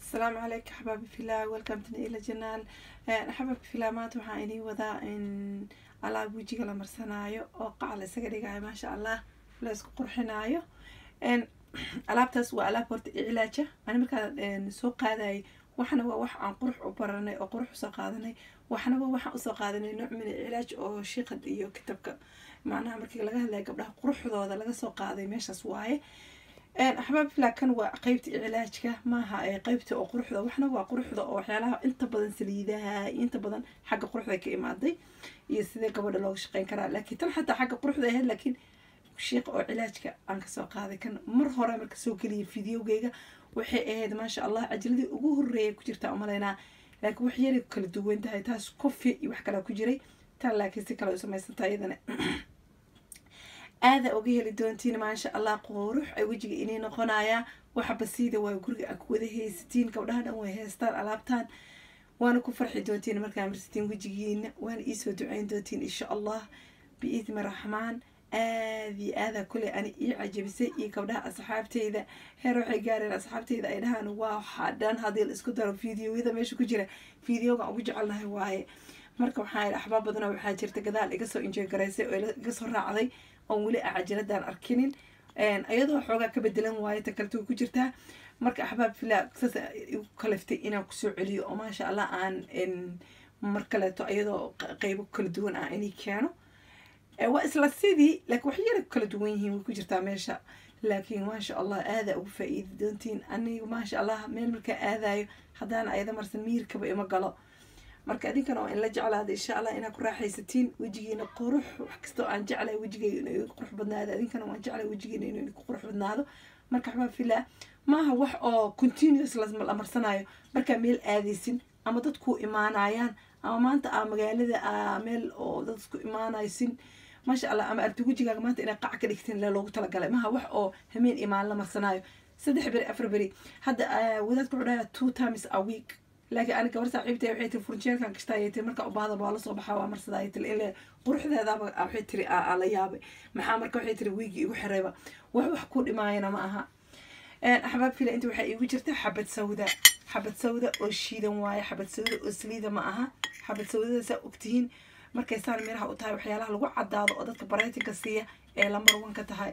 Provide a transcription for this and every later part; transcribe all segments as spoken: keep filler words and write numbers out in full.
السلام عليك حبايبي في الله، ويلكم إلى جنال. حبايبي في الله maanta waxaan idin wadaa in alaab wajiga la marsanaayo oo qacal isaga dhigaayo maasha Allah la isku qurxinaayo. in alaabtaas waa alaab horta cilaaja aan markaa soo qaaday waxana waa wax aan qurux u baranay oo qurux soo qaadanay waxana waa wax u soo qaadanay nooc min cilaaj oo shiiqad iyo kitabka macnaha markii laga hadlayo gabdhaha quruxdooda laga soo qaaday meeshaas waaye. أحباب فيلا كان وقيبت علاجك ما قيبت أو قروحه وإحنا وقروحه أو حيالها أنت بدن سليدها أنت بدن حق قروحه كإمادي يصير قبل الله شقين كرا لكن تل حتى حق قروحه هي لكن شيق أو علاجك أنك سوق هذا كان مرة مرة سوق لي فيديو جيجا وحي هذا ما شاء الله عجلدي وجوه الريك كتير عملنا لكن وحيالي كل دوين ده تاس كوفي يحكي لك كجري تلا كيسي كلا يسمى يستايدنا هذا أوجيه للدونتين ما شاء الله قروح أي وجه إني نقنايا وحب السيدة ويقول أكوده هي ستين كودهنا وهي ستار ألعبتان وأنا كفرح دونتين مركان ستين وجهين وأنا إيسو دعين دونتين إن شاء الله بإذن الرحمن. هذه هذا كله أنا يعجب سيء كودها أصحابتي إذا هروحي قارن أصحابتي إذا إنها نواح حدان هذه الإسكودر فيديو إذا ماشي كجرا فيديو قاعد وجعلنا هواي مركب حايل أحباب بدنا وحاجر تكذا لقصو إنجي قريسي ولقصو راعي أو ولي عجلدان أركنين إن أيضا حوجا كبدلن وايد تكلتو كجرتها مرك أحباب فيلا قصص كلفتي إنا كسوع علي وما شاء الله عن إن مركلته أيضا قيبو كل دون عيني كانوا وإسلا سيدي لك وحيرك كل دوينهم وكجرتها ماشى لكن ما شاء الله هذا وفائد دونتين أني ما شاء الله من مرك هذا حدان أيضا مرسل مير كبا إما قلا marka adinkan oo in la jeclaado insha Allah ina ku raaxaysatiin wajigeena qurux wax kasto aan jeclay wajigeena inuu qurux badnaado adinkan oo aan jeclay wajigeena inuu qurux badnaado marka xabab fila maaha wax oo continuous lazim la marsanayo marka meel aadaysin ama dadku imaanayaan ama maanta aa magaalada aa meel oo dadku imaanaysin maasha Allah ama arti wajigaaga maanta ina qac ka dhigteen la loogu tala galay maaha wax oo hameen imaan la marsanayo saddex bari afar bari hadda wadaadku wuxuu two times a week لكن أنا كبر صاحبتي وحيت الفرنشير كان كشتايتي مركا وبعض بعض صباح وامر صدايتي إلا قروح ذا ذا وحيت تري على يابي محامر كوحيت تري ويجي وحريبة وحكون إماينا معها. أحباب فيلا أنت وحي وجرت حبة سوداء حبة سوداء وشيدا واي حبة سوداء وسليدة معها حبة سوداء سأكتين مركا يسار ميرها وتاي وحيالها لو عداد وقدت كبريتي كسية لمبر وان كتهاي.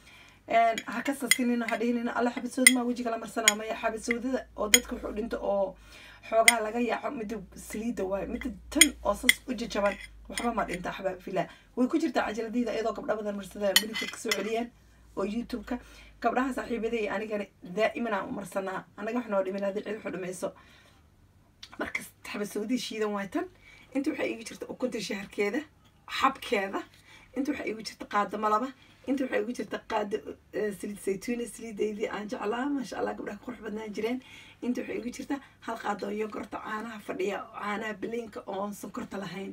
هكذا سنين هدينا الله حبة سوداء ما وجهك لما رسنا ما يا حبة سوداء وقدت كحول أنت أو xoogaa laga yaaco mid saliida waay mid tan oo sas u jajaban waxba ma dhinta xabaab filaa way ku jirtaa cajaladiida iyadoo gabdha badan marsada bilka ka soo celiyeen oo youtube-ka gabdhaha saaxiibaday anigana daa'iman aan marsanaa anaga wax noo dhiminaa cid wax dhimayso marka xabad saudi shiidan waay tan inta waxa igu jirta ukunta shaharkeeda xabkeeda inta waxa igu jirta qaado malaba inta waxa igu jirta qaado saliid saytuun saliideedii aan jeclaa ma sha Allah gabdhaha qurux badnaan jireen inta waxa igu jirta hal qaado yogurt caanaha fadhiya caanaha blinka oo sonkorta lahayn.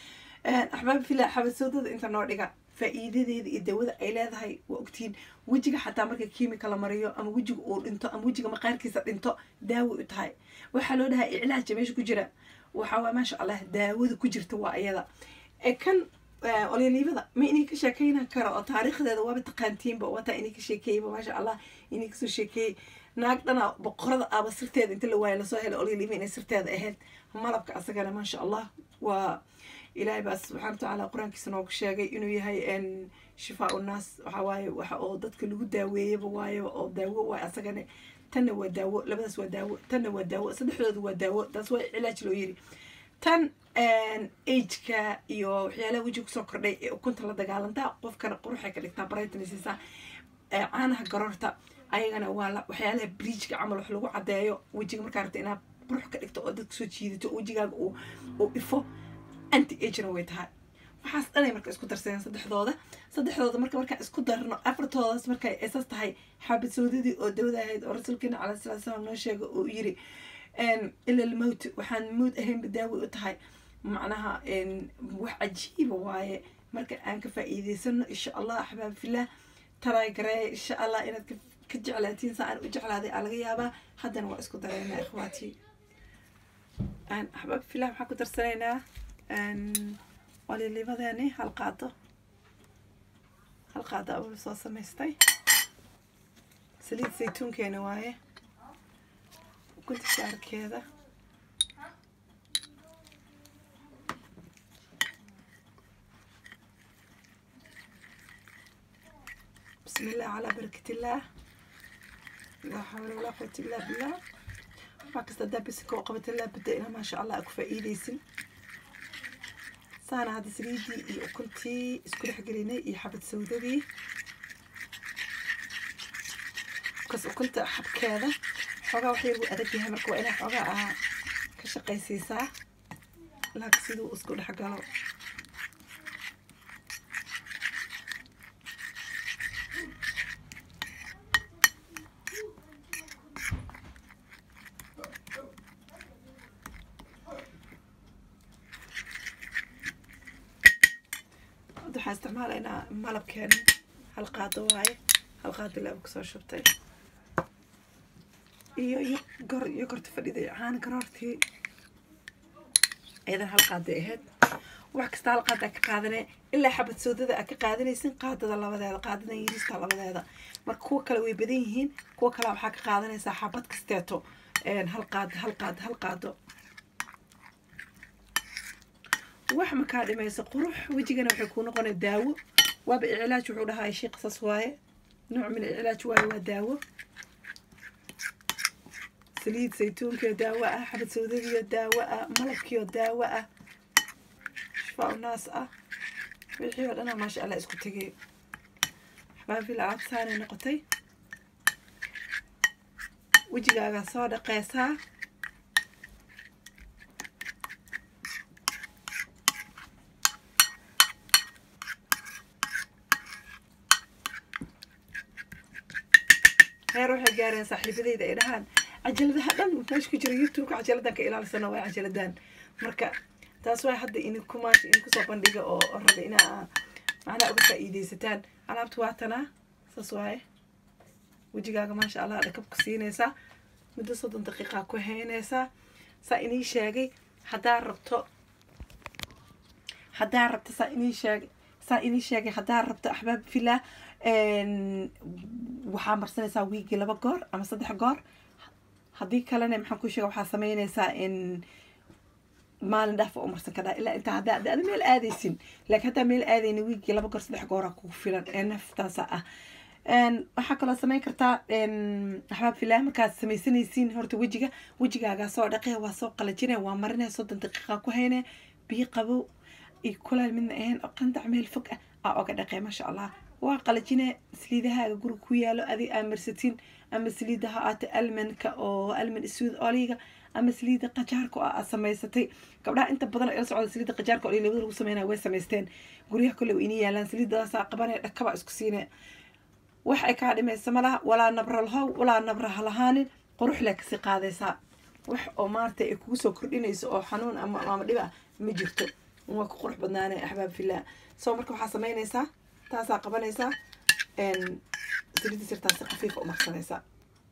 أحباب فيلا حبة سوداء أنت نوريك فائدة ذي الدواء إلى هاي وقتين وجهك حتى مرك كيميكال مريو أم وجهك أو أنت أم وجهك مقار كيسة أنت داوي تهاي وحلولها علاج مش كجرة وحوا ما شاء الله داوي كجرة توا أيضا كان قولي لي بذا ما إني كشكينا كرا تاريخ ذا دواب تقانتين بوتا إني كشكي ما شاء الله إني كسو شكي ناقدنا بقرض أبى سرتاد أنت اللي وين سهل قولي لي مين سرتاد أهل هم لبك أسجنا ما شاء الله و إلهي بس سبحانه وتعالى قرآن كسنوك شاقي إنه يهي إن شفاء الناس وحواي وحاودت كل داوية بواي أو داوة واي أسجنا تنو الداوة لبس وداوة تنو الداوة صدق حدود وداوة تسوي علاج لو يري تن إن إيجك يو حياله وجهك سكر لي وكنت لا دجالن تا قف كان قروحك اللي تبريت نسيسا عنها قررت أيغنا ولا وحياله بريجك عملوا حلو عدايو وجهك مركارت إنها بروحك اللي تقعد تسوي تو وجهك أو أو إفو أنت إيجنا ويتها وحاس أنا مركز إسكو درسين صدح ضوضة صدح ضوضة مركز مركز إسكو درنا أفرت هذا مركز أساس تهاي حابة سودي دي ودوده هيد ورسول كنا على السلاسة ونشيء ويري إن إلا الموت وحن موت أهم بداوي وتهاي معناها إن وح عجيب واي مركز أنك فائدة سنة إن شاء الله أحباب في الله ترى قري إن شاء الله إنك كجعلتين ساعة وجعل هذه على غيابة حدا نوع إسكو درينا إخواتي أن أحباب في الله حكو درسينا أن قولي لي بداني هالقاطة هالقاطة أول صوصة مستي سليد زيتون كينو واي كنت شعر كذا بسم الله على بركة الله لا حول ولا قوة إلا بالله ما كنت دابسك وقبت الله بدأنا ما شاء الله أكو فايدة سن صار هذا سريدي وكنتي اسكولي حقريني حبة سوداء كس وكنت أحب كذا حاجة وحير وأدقيها مركو أنا حاجة كشقي سيسا لا كسيدو اسكولي حقها waxaan isticmaalaynaa malabkeena hal qaado waaye hal qaado laba kusoo shubtay iyo yogor yogorta fadhiday caana garoortii aydan hal qaado ahayd wax kasta hal qaado ka qaadanay ilaa xabad soodada ka qaadanaysan qaadada labadeeda qaadada yiriska labadeeda marka kuwa kale way badan yihiin kuwa kale waxa ka qaadanaysaa xabad kasteeto een hal qaado hal qaado hal qaado wax ma ka dhimayso qurux wajigana waxay ku noqonay daawo waaba cilaaj wuxuu dhahay shay qasas waaye nooc min cilaaj waaye waa daawo saliid saytuunka daawo ah xabad soodadiyo daawo ah malabkiyo daawo ah shifaa naas ah wixii oo dhan ma sha Allah isku tagay xabaabi la absaanay noqotay wajigaaga soo dhaqaysaa heer waxay gaareen saaxiibadeyda ay dhahaan cajaladaha dhan meesha ku jira youtube-ka cajaladan ka ilaalsana waa cajaladan marka taas waa hadda in kumaash in kusoo bandhiga oo raba inaa macnaha uga faa'iidaysataan alaabta waa tanaa saas waaye wajigaaga maasha Allah dhakab ku siinaysaa muddo soddon daqiiqa ku haynaysaa saa inii sheegay haddaa rabto haddaa rabto saa inii sheegay saa inii sheegay haddaa rabto axbaab fillah waxaa marsanaysaa wiigi laba goor ama saddex goor haddii kalena maxaan ku sheega waxaa sameynaysaa in maalin dhaaf oo marsan ka dhaa ilaa inta haddaa hadda meel aadaysin laakiin haddaa meel aadayni wiigi laba goor saddex goora kugu filan ee naftaasa ah waxaa kaloo sameyn kartaa axbaab fillah markaad sameysanaysiin horta wejiga wejigaagaa soo dhaqee waa soo qalajinee waa marinee soddon daqiiqa ku haynee biyo qabow iyo kulaal midna ahayn oo qandac meel fog ah aa oga dhaqee maasha Allah waa qalajine saliidahaaga guriga ku yaalo adi aa marsatiin ama saliidaha aata almanka oo alman isud oliga ama saliida qajaarka oo aad samaysatay gabdhaha inta badan ay la socdo saliida qajaarka oo labada lagu sameeyay way samaysteen guriga kale way inay yaalaan saliidaas qabanay dhakaba isku siinay wax ay ka dhimayso malaha walaa nabral haw walaa nabraha lahaanin qurux la kasi qaadaysaa wax oo maartay ay kugu soo kordhinayso oo xanuun ama ama dhiba ma jirto waa ku qurux badnaanay axbaab fillah soo marka waxa sameynaysaa تاسع قبنيسا إن سليدي سرتاسع خفيفة ومرسنيسا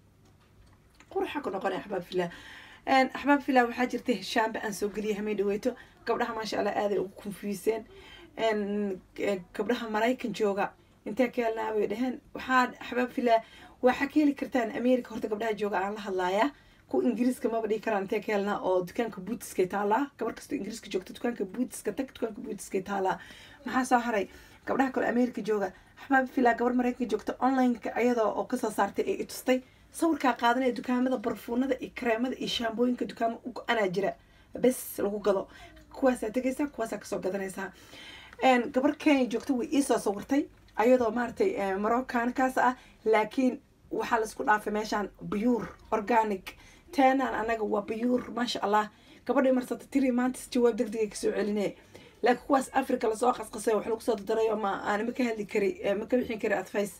قرحة كنا قنا أحباب في الله إن أحباب في الله وحاجرته الشام بأن سوقليها مي دويتو قبلها ما شاء الله هذا وكونفيسين إن قبلها مرايكن جوجا أنت كلنا ويدهن وحاد أحباب في الله وحكي لي كرتان أمريكا هرت قبلها جوجا على الله يا ku ingiriiska ma badii karaan intee ka helnaa oo dukaanka bootska taala gabar kasta ingiriiska joogta dukaanka bootska tag dukaanka bootska taala maxaa soo haray gabdhaha kale Ameerika jooga xabaab filaa gabar Mareykanka joogta online-ka ayadoo oo ka soo saartay ay tustay sawirka qaadanay dukaamada barfuunada iyo kreemada iyo shaambooyinka dukaamo ugu ana jira bas lagu gado kuwaas aad tagaysaa kuwaas aad ka soo gadanaysaa een gabar Kenya joogta way ii soo sawirtay ayadoo maartay Moroccan kaas ah laakiin waxa la isku dhaafay meeshan pure organic taanan anaga waa pure ma sha Allah gabadhii marsata tiri maanta jawaab degdeg ka soo celinay laakiin kuwaas Afrika la soo qasqasay wax lagu soo darayo ma aan ma ka hadli kari ma ka bixin kari advice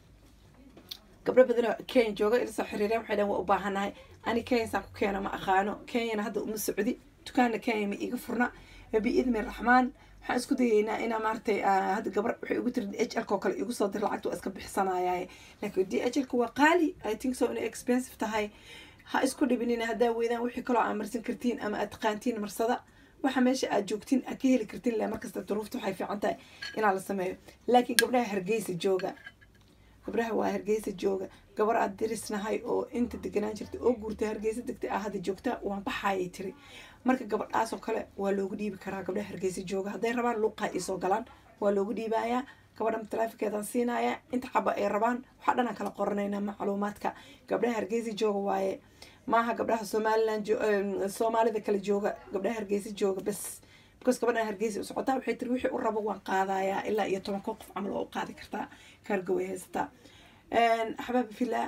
gabdho badan Kenya jooga ila soo xiriireen waxay dhahan waa u baahanahay ani Kenya saa ku keena ma aqaano Kenya hadda uma Saudi dukaanka Kenya ma iga furna bi idmi rahmaan waxaan isku dayeynaa ina maartay hadda gabar waxay ugu tiri H L ko kale igu soo dir lacagta waa iska bixisanaayay laakiin D H L ku waa qaali I think so in expensive tahay ha isku dhibinina hadaa weydaan wixii kale aan marsan kartiin ama aad qaantiin marsada waxa meesha aad joogtiin aad ka heli kartiin la markasta duruuftu waxay fiican tahay in la sameeyo laakiin gabdhaha Hargeysa jooga gabdhaha waa Hargeysa jooga gabar aad dirisnahay oo inta deganaan jirtay oo guurtay Hargeysa degtay ah hada joogta waan baxayay tiri marka gabadhaas oo kale waa loogu dhiibi karaa gabdhaha Hargeysa jooga haday rabaan luuqa isoo galaan waa loogu dhiibayaa gabadhan taleefankeedan siinaya inta xaba ay rabaan waxa dhan kala qoranayna macluumaadka gabdhaha Hargeysa jooga waaye maaha gabdhaha Somaliland Soomaalida kala jooga gabdhaha Hargeysa jooga bas because gabadhan Hargeysa u socotaa waxay tiri wixii u rabo waan qaadayaa ilaa iyo toban qof camal oo qaadi kartaa kargo way haystaa een xabaab filaa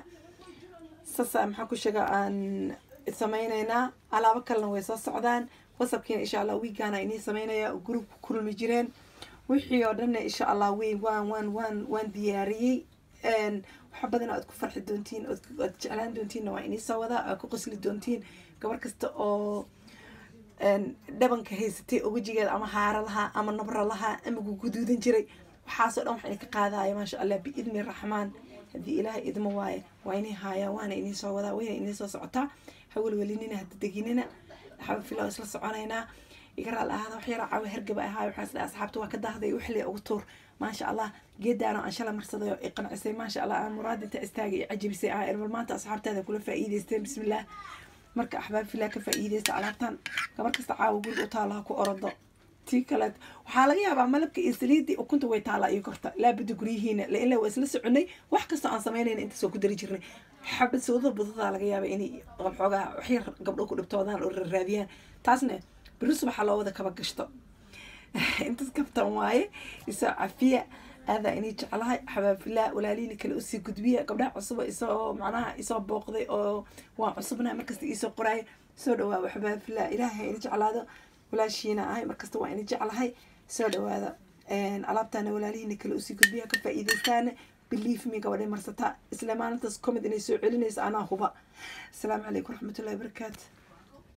sasa maxaa ku sheega aan sameeynayna alaabo kalena way soo socdaan wasabkiina insha Allah weekana inay sameeynaya group kulmi jireen wixii oo dhan insha Allah way waan waan waan waan diyaariyay een waxa badan aad ku farxi doontiin oo aad jeclaan doontiin waa inay soo wada aad ku qosli doontiin gabar kasta oo een dhabanka haysatay oo wajigeeda ama haara laha ama nabra laha ama guduudan jiray waxaas oo dhan waxay ka qaadaya ma sha Allah bi idmi rahmaan hadii ilaahay idmo waaye waa inay haaya waana inay soo wada way inay soo socotaa hawal welinina hadda deginina xab filaa isla soconaynaa igaraal ahada wax yar caaw hergaba ahaa waxaas asxaabtu waa ka daahday wixii ugu tuur ma sha Allah geedana aan shala marsaday oo iqancisay ma sha Allah aan muraadinta istaagay ajibisay ah ilmo maanta asxaabtada kula faa'iideysteen bismillaah marka ahbaab filaa ka faa'iideysta alaabtan gabar kasta caaw guriga u taala ku orado tii kale waxa laga yaabaa malabka iyo saliidi ukunta way taala iyo korta laabada guriyihiina la ilaa isla soconay wax kasta aan sameeynayna inta soo ku dari jirnay xabad soodo badada laga yaabaa inay qabxoga wax yar gabdho ku dhibtoodaan oo raadiyaan taasna برس بحلا وذا كبا قشطة انت سكبتا واي يسا عفية هذا اني جعلها حباب الله ولا ليني كلا اسي قدبية قبلها عصبة يسا معناها يسا بوقضي او وعصبنا مركز يسا قراي سودوا وحباب الله الهي اني جعل هذا ولا شينا هاي مركز توا اني جعل هاي سودوا هذا ان علابتانا ولا ليني كلا اسي قدبية كفا ايدي ثاني بالليف مي قبل مرسطها اسلامان تسكومد اني سوء علينيس انا هبا السلام عليكم ورحمة الله وبركاته.